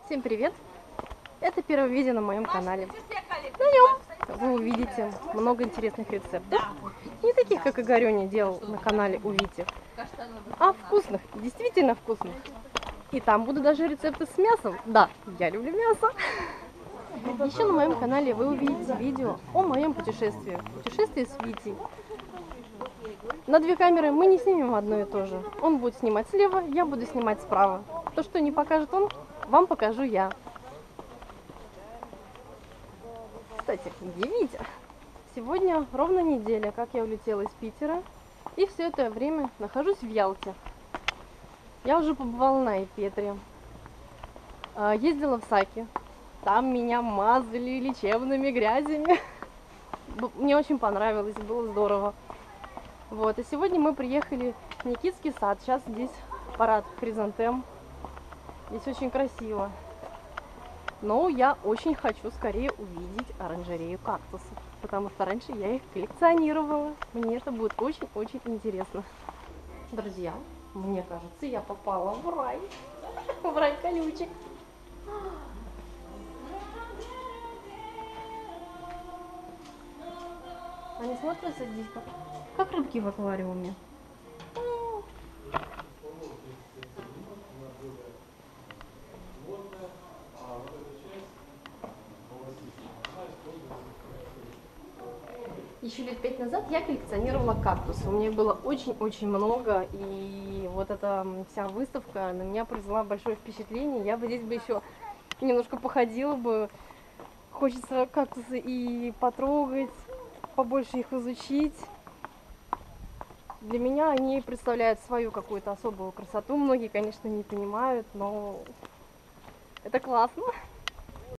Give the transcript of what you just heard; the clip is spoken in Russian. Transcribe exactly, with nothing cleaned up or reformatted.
Всем привет! Это первое видео на моем канале. На нем вы увидите много интересных рецептов. Не таких, как Игорёня делал на канале у Вити, а вкусных, действительно вкусных. И там будут даже рецепты с мясом. Да, я люблю мясо. Еще на моем канале вы увидите видео о моем путешествии. Путешествие с Витей. На две камеры мы не снимем одно и то же. Он будет снимать слева, я буду снимать справа. То, что не покажет он, вам покажу я. Кстати, где Витя? Сегодня ровно неделя, как я улетела из Питера. И все это время нахожусь в Ялте. Я уже побывала на Ипетре. Ездила в Саки. Там меня мазали лечебными грязями. Мне очень понравилось, было здорово. Вот, и сегодня мы приехали в Никитский сад. Сейчас здесь парад хризантем. Здесь очень красиво. Но я очень хочу скорее увидеть оранжерею кактусов, потому что раньше я их коллекционировала. Мне это будет очень-очень интересно. Друзья, мне кажется, я попала в рай. В рай колючек. Они смотрятся здесь как, как рыбки в аквариуме. Еще лет пять назад я коллекционировала кактусы. У меня их было очень-очень много. И вот эта вся выставка на меня произвела большое впечатление. Я бы здесь бы еще немножко походила бы. Хочется кактусы и потрогать, побольше их изучить. Для меня они представляют свою какую-то особую красоту. Многие, конечно, не понимают, но это классно.